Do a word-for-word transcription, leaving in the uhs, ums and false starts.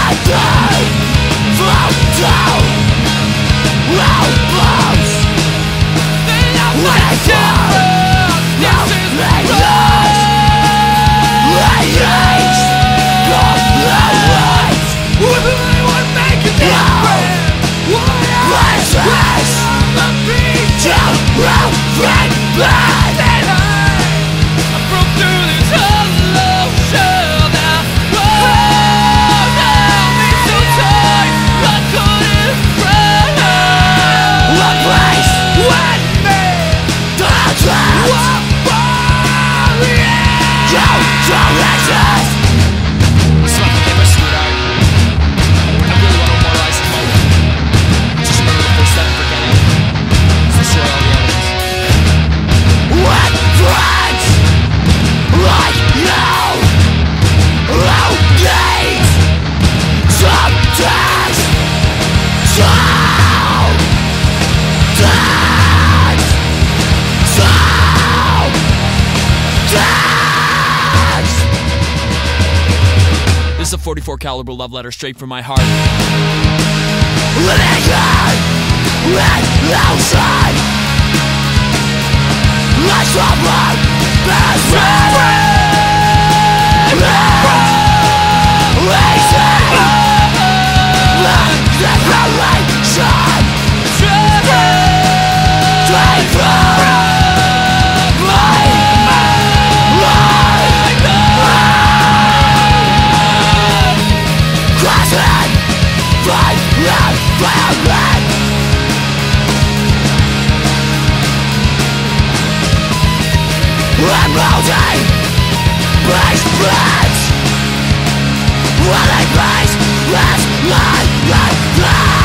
forty-four caliber love letter straight from my heart. Living here and outside, life's a blood that's red. Easy, the declaration, straight from my life. Crossing, right, left, violent. I'm rousing, basements. What I place, last, life, life, life.